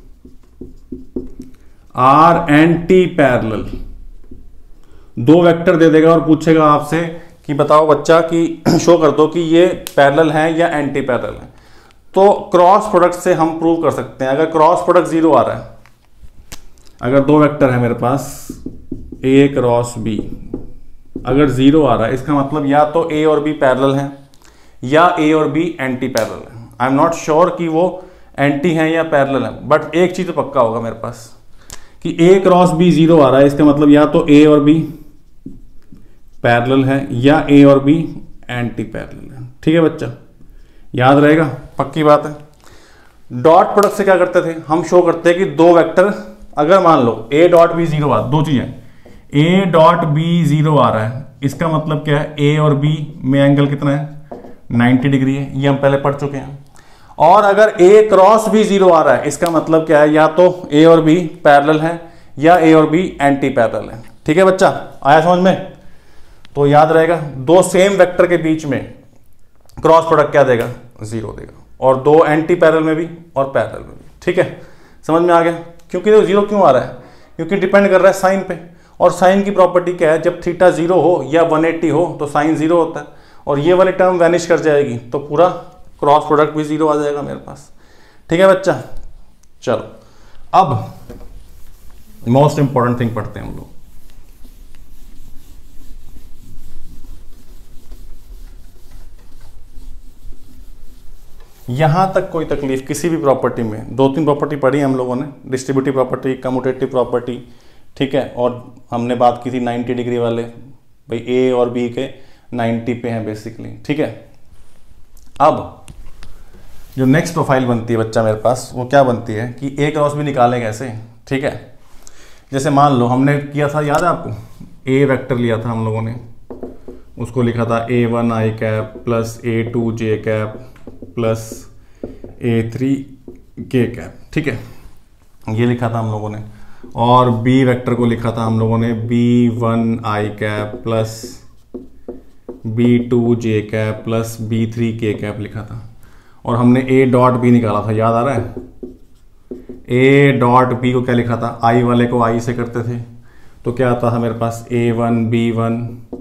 are anti parallel, दो वेक्टर दे देगा और पूछेगा आपसे कि बताओ बच्चा कि शो कर दो कि ये पैरेलल हैं या एंटी पैरेलल हैं। तो क्रॉस प्रोडक्ट से हम प्रूव कर सकते हैं, अगर क्रॉस प्रोडक्ट जीरो आ रहा है, अगर दो वेक्टर है मेरे पास ए क्रॉस बी, अगर जीरो आ रहा है इसका मतलब या तो ए और बी पैरेलल हैं या ए और बी एंटी पैरेलल हैं। आई एम नॉट श्योर कि वो एंटी हैं या पैरेलल हैं, बट एक चीज तो पक्का होगा मेरे पास कि ए क्रॉस बी जीरो आ रहा है, इसका मतलब या तो ए और बी पैरेलल है या ए और बी एंटी पैरेलल है, ठीक है बच्चा, याद रहेगा, पक्की बात है। डॉट प्रोडक्ट से क्या करते थे, हम शो करते हैं कि दो वेक्टर, अगर मान लो ए डॉट बी जीरो आ, दो चीजें, ए डॉट बी जीरो आ रहा है, इसका मतलब क्या है, ए और बी में एंगल कितना है, नाइन्टी डिग्री है, ये हम पहले पढ़ चुके हैं। और अगर ए क्रॉस बी जीरो आ रहा है, इसका मतलब क्या है, या तो ए और बी पैरेलल है या ए और बी एंटी पैरेलल है, ठीक है बच्चा, आया समझ में। तो याद रहेगा दो सेम वेक्टर के बीच में क्रॉस प्रोडक्ट क्या देगा, जीरो देगा, और दो एंटी पैरेलल में भी और पैरेलल में भी, ठीक है, समझ में आ गया। क्योंकि देखो जीरो क्यों आ रहा है, क्योंकि डिपेंड कर रहा है साइन पे, और साइन की प्रॉपर्टी क्या है, जब थीटा जीरो हो या वन एट्टी हो तो साइन जीरो होता है, और ये वाली टर्म वैनिश कर जाएगी तो पूरा क्रॉस प्रोडक्ट भी जीरो आ जाएगा मेरे पास, ठीक है बच्चा। चलो अब मोस्ट इंपॉर्टेंट थिंग पढ़ते हैं हम लोग। यहां तक कोई तकलीफ किसी भी प्रॉपर्टी में, दो तीन प्रॉपर्टी पढ़ी हम लोगों ने, डिस्ट्रीब्यूटिव प्रॉपर्टी, कम्यूटेटिव प्रॉपर्टी, ठीक है, और हमने बात की थी नाइन्टी डिग्री वाले, भाई ए और बी के नाइन्टी पे हैं बेसिकली, ठीक है। अब जो नेक्स्ट प्रोफाइल बनती है बच्चा मेरे पास, वो क्या बनती है कि ए क्रॉस बी निकालें कैसे, ठीक है। जैसे मान लो हमने किया था, याद है आपको, ए वेक्टर लिया था हम लोगों ने, उसको लिखा था A one I cap plus A two J cap plus A three के कैप, ठीक है, ये लिखा था हम लोगों ने। और बी वेक्टर को लिखा था हम लोगों ने B one I cap plus B two J cap plus B three के कैप लिखा था। और हमने ए डॉट बी निकाला था, याद आ रहा है, ए डॉट बी को क्या लिखा था, आई वाले को आई से करते थे, तो क्या आता था मेरे पास A one B one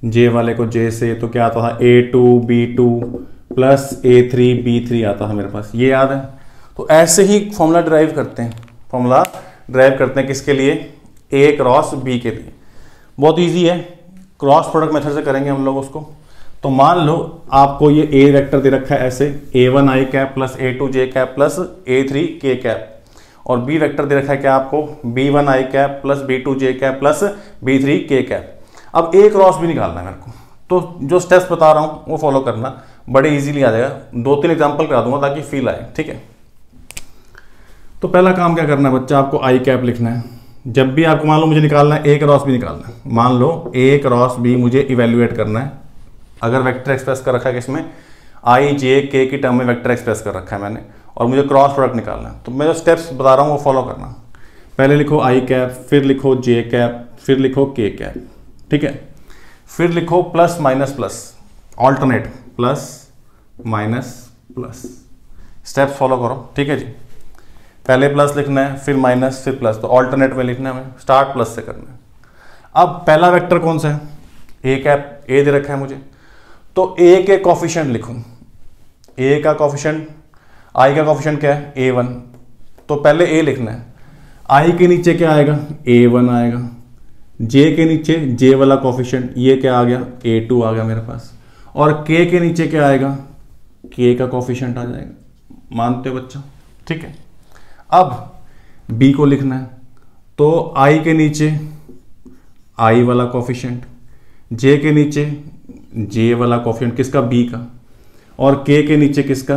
J वाले को जे से, तो क्या आता था A two B two plus A three B three आता था मेरे पास, ये याद है। तो ऐसे ही फॉर्मूला ड्राइव करते हैं, फॉर्मूला ड्राइव करते हैं किसके लिए, ए क्रॉस बी के लिए। बहुत इजी है, क्रॉस प्रोडक्ट मेथड से करेंगे हम लोग उसको। तो मान लो आपको ये ए वेक्टर दे रखा है ऐसे, A one I cap plus A two J cap plus A three के कैप, और बी वेक्टर दे रखा है क्या आपको, B one I cap plus B two J cap plus B three के कैप। अब ए क्रॉस भी निकालना है मेरे को, तो जो स्टेप्स बता रहा हूं वो फॉलो करना, बड़े इजीली आ जाएगा। दो तीन एग्जांपल करा दूंगा ताकि फील आए, ठीक है। तो पहला काम क्या करना है बच्चा, आपको आई कैप लिखना है। जब भी आपको मान लो मुझे निकालना है ए क्रॉस बी निकालना है, मान लो ए क्रॉस बी मुझे इवेल्युएट करना है। अगर वेक्टर एक्सप्रेस कर रखा है किसमें, आई जे के की टर्म में वेक्टर एक्सप्रेस कर रखा है मैंने, और मुझे क्रॉस प्रोडक्ट निकालना है, तो मैं जो स्टेप्स बता रहा हूँ वो फॉलो करना। पहले लिखो आई कैप, फिर लिखो जे कैप, फिर लिखो के कैप, ठीक है। फिर लिखो plus minus plus, alternate plus minus plus, steps follow करो, ठीक है जी। पहले प्लस लिखना है, फिर माइनस, फिर प्लस, तो ऑल्टरनेट में लिखना है, हमें स्टार्ट प्लस से करना है। अब पहला वेक्टर कौन सा है, ए कैप, ए दे रखा है मुझे, तो ए के कोफिशिएंट लिखूं, ए का कोफिशिएंट, आई का कोफिशिएंट क्या है, ए वन, तो पहले ए लिखना है। आई के नीचे क्या आएगा, ए वन आएगा, जे के नीचे जे वाला कोफिशिएंट, ये क्या आ गया, ए टू आ गया मेरे पास, और के के नीचे क्या आएगा, के का कोफिशिएंट आ जाएगा। मानते हो बच्चा, ठीक है। अब बी को लिखना है, तो आई के नीचे आई वाला कोफिशिएंट, जे के नीचे जे वाला कोफिशिएंट किसका, बी का, और के के नीचे किसका,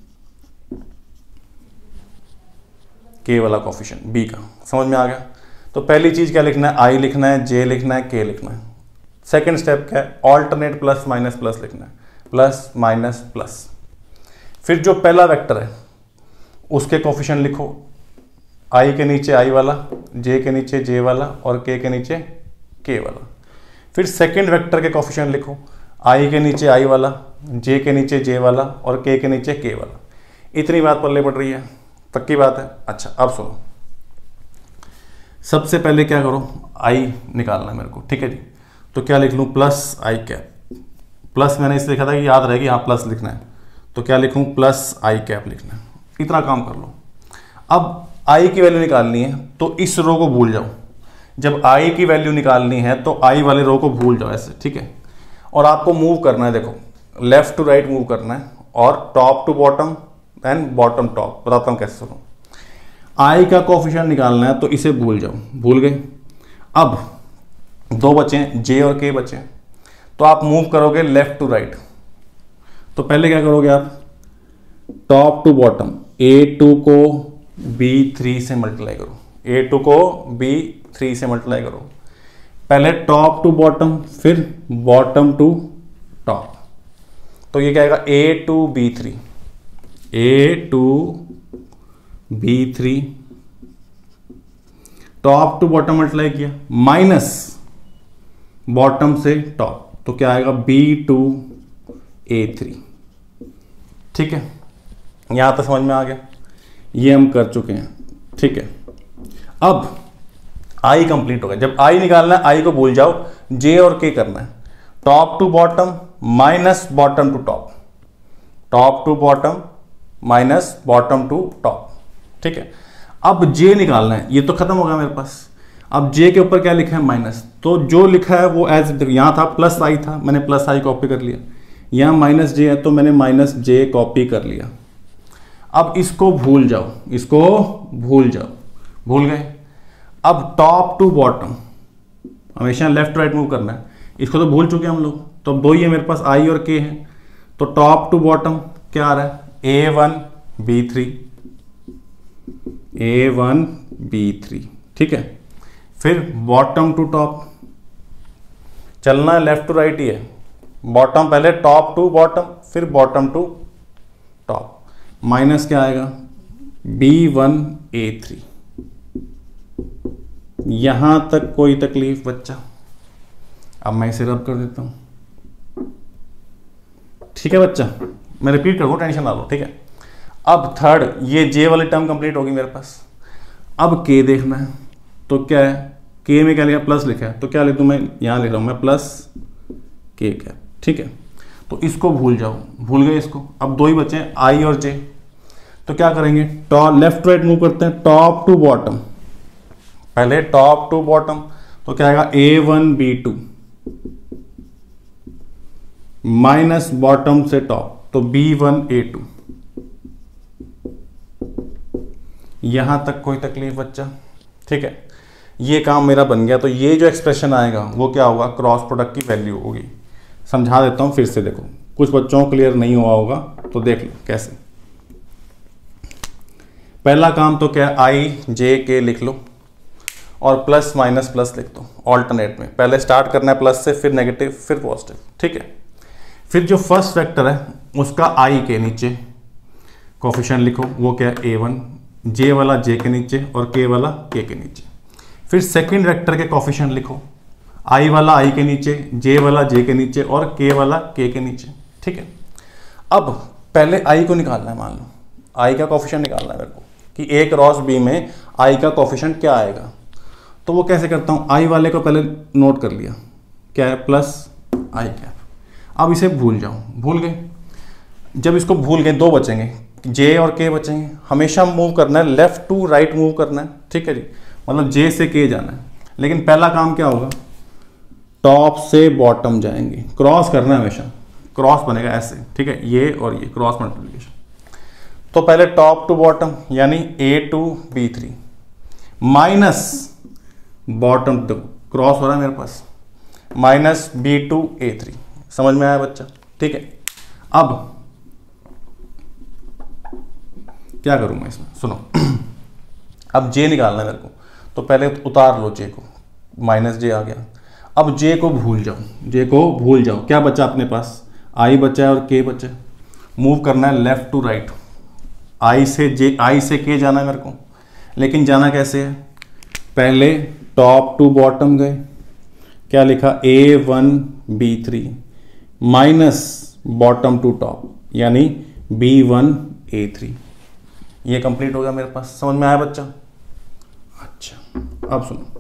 के वाला कोफिशिएंट बी का। समझ में आ गया। तो पहली चीज क्या लिखना है, आई लिखना है, जे लिखना है, के लिखना है। सेकंड स्टेप क्या है, ऑल्टरनेट प्लस माइनस प्लस लिखना है, प्लस माइनस प्लस। फिर जो पहला वेक्टर है उसके कोफिशिएंट लिखो, आई के नीचे आई वाला, जे के नीचे जे वाला, और के के नीचे के वाला। फिर सेकंड वेक्टर के कोफिशिएंट लिखो, आई के नीचे आई वाला, जे के नीचे जे वाला, और के के नीचे के वाला। इतनी बात पल्ले पड़ रही है, पक्की बात है। अच्छा अब सुनो, सबसे पहले क्या करो, आई निकालना है मेरे को, ठीक है जी। तो क्या लिख लूँ, प्लस आई कैप, प्लस मैंने इसलिए लिखा था कि याद रहेगी, हाँ प्लस लिखना है, तो क्या लिखूँ, प्लस आई कैप लिखना है। इतना काम कर लो। अब आई की वैल्यू निकालनी है, तो इस रो को भूल जाओ। जब आई की वैल्यू निकालनी है तो आई वाले रो को भूल जाओ ऐसे, ठीक है। और आपको मूव करना है, देखो लेफ्ट टू राइट मूव करना है, और top to bottom and bottom top. बताता हूं कैसे, सुनो। आई का कोफिशिएंट निकालना है, तो इसे भूल जाओ, भूल गए। अब दो बचे, जे और के बचे, तो आप मूव करोगे लेफ्ट टू राइट। तो पहले क्या करोगे आप, top to bottom, A two को बी थ्री से मल्टीप्लाई करो, ए टू को बी थ्री से मल्टीप्लाई करो। पहले टॉप टू बॉटम, फिर बॉटम टू टॉप, तो ये क्या आएगा, A two B three, A two B three, top to bottom multiply किया, माइनस बॉटम से टॉप, तो क्या आएगा, बी टू ए थ्री। ठीक है, यहां तक समझ में आ गया। ये हम कर चुके हैं, ठीक है। अब आई कंप्लीट हो गया। जब आई निकालना है, आई को भूल जाओ, जे और के करना है, top to bottom minus bottom to top, top to bottom minus bottom to top, ठीक है। अब जे निकालना है, ये तो खत्म हो गया मेरे पास। अब जे के ऊपर क्या लिखा है, माइनस, तो जो लिखा है वो एज, यहां था प्लस आई था, मैंने प्लस आई कॉपी कर लिया, यहां माइनस जे है तो मैंने माइनस जे कॉपी कर लिया। अब इसको भूल जाओ, इसको भूल जाओ, भूल गए। अब टॉप टू बॉटम, हमेशा लेफ्ट राइट मूव करना है, इसको तो भूल चुके हम लोग। तो दो ही है मेरे पास, आई और के हैं, तो टॉप टू बॉटम क्या आ रहा है, A one B three, A one B three, ठीक है। फिर बॉटम टू टॉप, चलना है लेफ्ट टू राइट ही है, बॉटम पहले टॉप टू बॉटम, फिर बॉटम टू टॉप, माइनस क्या आएगा, बी वन ए थ्री। यहां तक कोई तकलीफ बच्चा? अब मैं इसे रब कर देता हूं, ठीक है बच्चा, मैं रिपीट कर दूं, टेंशन ना लो, ठीक है। अब थर्ड, ये जे वाली टर्म कंप्लीट होगी मेरे पास। अब के देखना है, तो क्या है, के में क्या लिखा, प्लस लिखा है, तो क्या लिख दूं मैं, यहां लिख रहा हूं मैं प्लस के कैप, ठीक है। तो इसको भूल जाओ, भूल गए इसको। अब दो ही बचे आई और जे, तो क्या करेंगे, टॉप लेफ्ट राइट मूव करते हैं, टॉप टू बॉटम। पहले टॉप टू बॉटम, तो क्या आएगा A one B two minus bottom से टॉप, तो बी वन ए टू। यहां तक कोई तकलीफ बच्चा, ठीक है। ये काम मेरा बन गया। तो ये जो एक्सप्रेशन आएगा वो क्या होगा, क्रॉस प्रोडक्ट की वैल्यू होगी। समझा देता हूं फिर से, देखो कुछ बच्चों को क्लियर नहीं हुआ होगा तो देख लो कैसे। पहला काम तो क्या, आई जे के लिख लो और प्लस माइनस प्लस लिख दो ऑल्टरनेट में। पहले स्टार्ट करना है प्लस से, फिर नेगेटिव, फिर पॉजिटिव, ठीक है। फिर जो फर्स्ट वेक्टर है उसका आई के नीचे कोफिशिएंट लिखो, वो क्या है ए वन, जे वाला जे के नीचे और के वाला के के नीचे। फिर सेकंड वेक्टर के कोफिशिएंट लिखो, आई वाला आई के नीचे, जे वाला जे के नीचे और के वाला के के नीचे, ठीक है। अब पहले आई को निकालना है, मान लो आई का कोफिशिएंट निकालना है मेरे को कि ए क्रॉस बी में आई का कोफिशिएंट क्या आएगा। तो वो कैसे करता हूं, आई वाले को पहले नोट कर लिया, क्या है प्लस आई कैप। अब इसे भूल जाओ, भूल गए। जब इसको भूल गए दो बचेंगे, जे और के बचेंगे। हमेशा मूव करना है, लेफ्ट टू राइट मूव करना है, ठीक है जी, मतलब जे से के जाना है। लेकिन पहला काम क्या होगा, टॉप से बॉटम जाएंगे, क्रॉस करना है हमेशा, क्रॉस बनेगा ऐसे, ठीक है, ये और ये क्रॉस मल्टीप्लिकेशन। तो पहले टॉप टू बॉटम यानी A two B three minus bottom to, cross हो रहा है मेरे पास, minus B two A three. समझ में आया बच्चा, ठीक है। अब क्या करूं मैं इसमें, सुनो अब जे निकालना है मेरे को, तो पहले उतार लो जे को, माइनस जे आ गया। अब जे को भूल जाओ, जे को भूल जाओ। क्या बचा अपने पास, आई बचा है और के बचा है। मूव करना है लेफ्ट टू राइट, आई से जे, आई से के जाना है मेरे को। लेकिन जाना कैसे है, पहले टॉप टू बॉटम गए, क्या लिखा A one B three minus bottom to top यानी बी वन ए थ्री। ये कंप्लीट हो गया मेरे पास। समझ में आया बच्चा? अच्छा अब सुनो,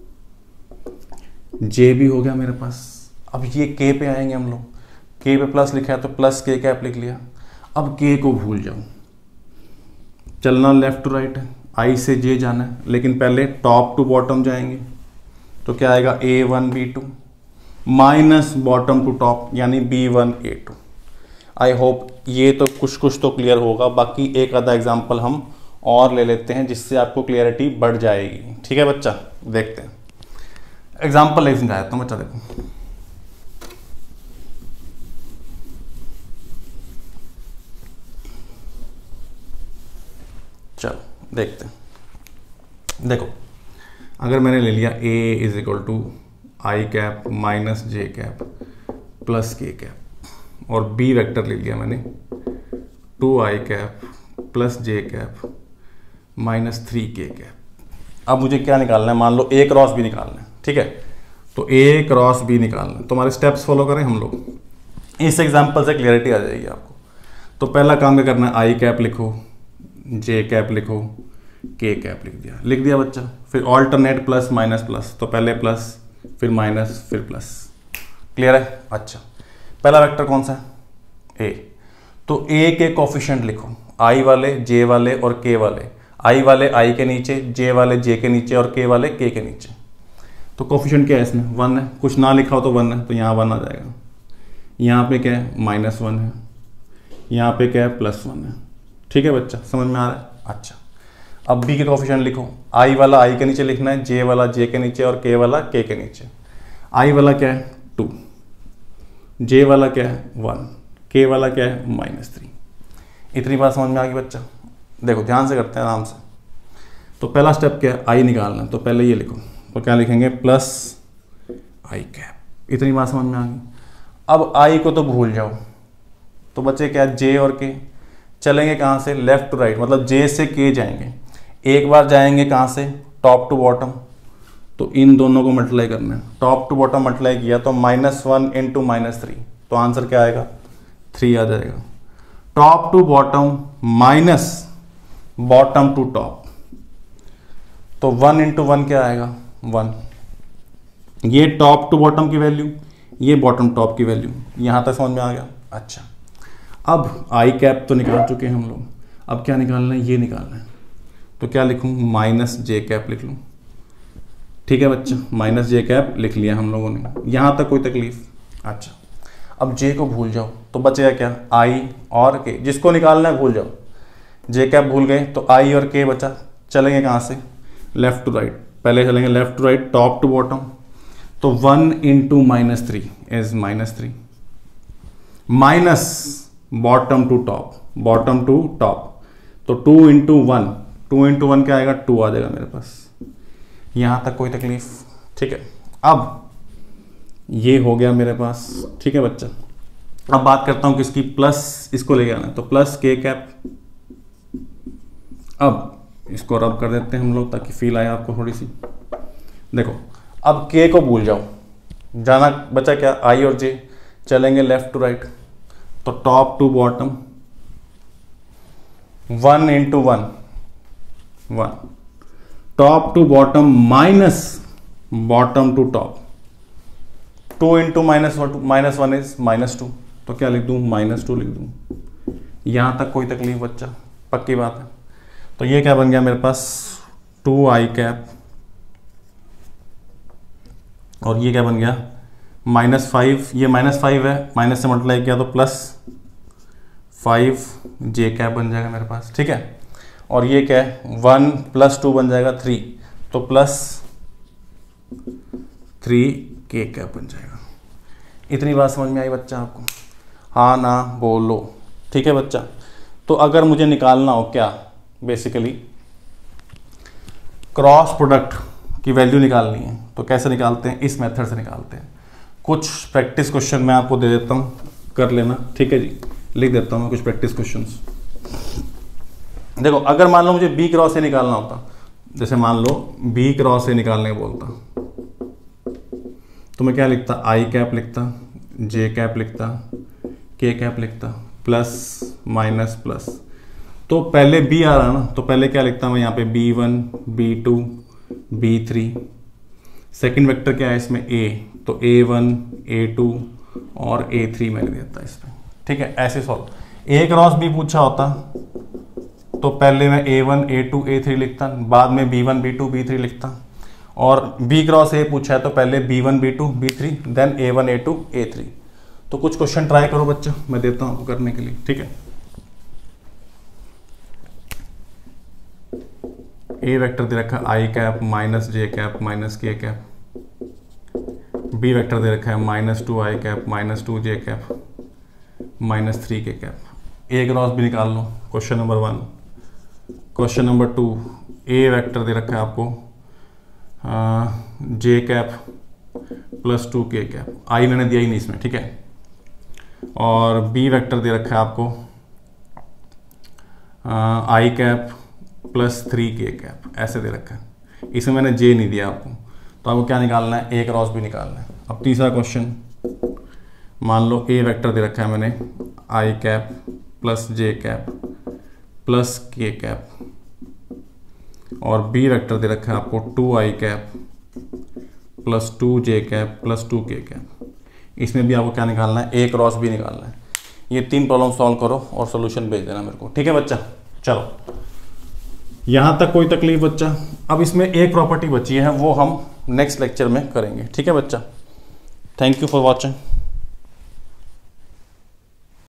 जे भी हो गया मेरे पास। अब ये के पे आएंगे हम लोग, के पे प्लस लिखा है तो प्लस के कैप लिख लिया। अब के को भूल जाओ, चलना लेफ्ट टू राइट है, आई से जे जाना है, लेकिन पहले टॉप टू बॉटम जाएंगे। तो क्या आएगा A one B two minus bottom to top यानी B one A two. I hope ये तो कुछ कुछ तो क्लियर होगा। बाकी एक आधा एग्जाम्पल हम और ले लेते हैं जिससे आपको क्लियरिटी बढ़ जाएगी। ठीक है बच्चा, देखते हैं एग्जाम्पल एक समझा देता हूं बच्चा। देखो चलो देखते हैं। देखो अगर मैंने ले लिया a is equal to I cap minus J cap plus के कैप और b वेक्टर ले लिया मैंने टू आई कैप प्लस जे कैप माइनस थ्री के कैप। अब मुझे क्या निकालना है, मान लो a क्रॉस b निकालना है। ठीक है, तो a क्रॉस b निकालना है। तो हमारे स्टेप्स फॉलो करें हम लोग, इस एग्जांपल से क्लियरिटी आ जाएगी आपको। तो पहला काम क्या करना है, आई कैप लिखो, जे कैप लिखो, के कैप लिख दिया, लिख दिया बच्चा। फिर ऑल्टरनेट प्लस माइनस प्लस, तो पहले प्लस फिर माइनस फिर प्लस। क्लियर है? अच्छा पहला वेक्टर कौन सा है, ए। तो ए के कोफिशिएंट लिखो, आई वाले, जे वाले और के वाले। आई वाले आई के नीचे, जे वाले जे के नीचे और के वाले के के नीचे। तो कोफिशिएंट क्या है इसमें, वन है। कुछ ना लिखा हो तो वन है, तो यहाँ वन आ जाएगा। यहाँ पे क्या है, माइनस वन है। यहाँ पे क्या है, प्लस वन है। ठीक है बच्चा, समझ में आ रहा है? अच्छा अब बी के कोफिशिएंट लिखो, आई वाला आई के नीचे लिखना है, जे वाला जे के नीचे और के वाला के के नीचे। आई वाला क्या है, टू, जे वाला क्या है, वन, के वाला क्या है, माइनस थ्री। इतनी बात समझ में आ गई बच्चा? देखो ध्यान से करते हैं आराम से। तो पहला स्टेप क्या है, आई निकालना है। तो पहले ये लिखो, तो क्या लिखेंगे, प्लस आई कैप। इतनी बात समझ में आ गई। अब आई को तो भूल जाओ, तो बच्चे क्या, जे और के। चलेंगे कहाँ से, लेफ्ट टू राइट, मतलब जे से के जाएंगे। एक बार जाएंगे कहाँ से, टॉप टू बॉटम। तो इन दोनों को मल्टीप्लाई करना है। टॉप टू बॉटम मल्टीप्लाई किया तो minus one into minus three, तो आंसर क्या आएगा, थ्री आ जाएगा। Top to bottom minus bottom to top, तो वन इंटू वन क्या आएगा, वन। ये टॉप टू बॉटम की वैल्यू, ये बॉटम टॉप की वैल्यू, यहाँ तक समझ में आ गया। अच्छा, अब आई कैप तो निकाल चुके हैं हम लोग, अब क्या निकालना है, ये निकालना है। तो क्या लिखूँ, माइनस जे कैप लिख लूँ। ठीक है बच्चा, माइनस जे कैप लिख लिया हम लोगों ने, यहाँ तक कोई तकलीफ। अच्छा, अब जे को भूल जाओ तो बचेगा क्या, आई और के, जिसको निकालना है भूल जाओ। जे कैप भूल गए तो आई और के बचा। चलेंगे कहाँ से, लेफ्ट टू राइट, पहले चलेंगे left to right, top to bottom. तो one into minus three is minus three, minus bottom to top, bottom to top, तो two into one, two into one क्या आएगा, टू आ जाएगा मेरे पास। यहाँ तक कोई तकलीफ। ठीक है, अब ये हो गया मेरे पास। ठीक है बच्चा, अब बात करता हूँ किसकी, प्लस इसको लेके आना है, तो प्लस के कैप। अब इसको रब कर देते हैं हम लोग ताकि फील आए आपको थोड़ी सी। देखो, अब के को भूल जाओ, जाना बचा क्या, आई और जे। चलेंगे लेफ्ट टू राइट, तो top to bottom, one into one, one, top to bottom minus bottom to top, two into minus minus one is minus two, तो क्या लिख दूं, माइनस टू लिख दूं। यहां तक कोई तकलीफ बच्चा, पक्की बात है। तो ये क्या बन गया मेरे पास, टू आई कैप, और ये क्या बन गया, माइनस फाइव, ये माइनस फाइव है, माइनस से मल्टीप्लाई किया तो प्लस फाइव जे कैप बन जाएगा मेरे पास। ठीक है, और ये क्या है, वन प्लस टू बन जाएगा थ्री, तो प्लस थ्री के कैप बन जाएगा। इतनी बात समझ में आई बच्चा आपको, हाँ ना बोलो। ठीक है बच्चा, तो अगर मुझे निकालना हो क्या, बेसिकली क्रॉस प्रोडक्ट की वैल्यू निकालनी है, तो कैसे निकालते हैं, इस मेथड से निकालते हैं। कुछ प्रैक्टिस क्वेश्चन मैं आपको दे देता हूँ, कर लेना। ठीक है जी, लिख देता हूँ मैं कुछ प्रैक्टिस क्वेश्चंस। देखो, अगर मान लो मुझे बी क्रॉस से निकालना होता, जैसे मान लो बी क्रॉस से निकालने बोलता, तो मैं क्या लिखता, आई कैप लिखता, जे कैप लिखता, के कैप लिखता, प्लस माइनस प्लस। तो पहले बी आ रहा ना, तो पहले क्या लिखता मैं यहाँ पे, B one, B two, B three. Second vector क्या है इसमें, ए, तो ए वन, ए टू और ए थ्री मैं लिख देता इसमें। ठीक है, ऐसे सॉल्व। ए क्रॉस बी पूछा होता तो पहले मैं A one, A two, A three लिखता, बाद में B one, B two, B three लिखता। और बी क्रॉस ए पूछा है तो पहले B one, B two, B three, then A one, A two, A three. तो कुछ क्वेश्चन ट्राई करो बच्चा, मैं देता हूं आपको करने के लिए। ठीक है, ए वेक्टर दे रखा है i cap minus J cap minus k cap, b vector दे रखा है माइनस टू आई कैप माइनस टू जे कैप माइनस थ्री के कैप। ए क्रॉस भी निकाल लो, question number one. Question number two, a vector दे रखा है आपको j cap plus two k cap, i मैंने दिया ही नहीं इसमें। ठीक है, और बी वेक्टर दे रखा है आपको आई कैप प्लस थ्री के कैप, ऐसे दे रखा है। इसमें मैंने जे नहीं दिया आपको, तो आपको क्या निकालना है, ए क्रॉस भी निकालना है। अब तीसरा क्वेश्चन, मान लो ए वेक्टर दे रखा है मैंने i cap plus J cap plus के कैप, और बी वेक्टर दे रखा है आपको टू आई कैप प्लस टू जे cap plus two k cap. इसमें भी आपको क्या निकालना है, ए क्रॉस भी निकालना है। ये तीन प्रॉब्लम सॉल्व करो और सोल्यूशन भेज देना मेरे को। ठीक है बच्चा, चलो यहाँ तक कोई तकलीफ बच्चा। अब इसमें एक प्रॉपर्टी बची है, वो हम नेक्स्ट लेक्चर में करेंगे। ठीक है बच्चा, थैंक यू फॉर वॉचिंग।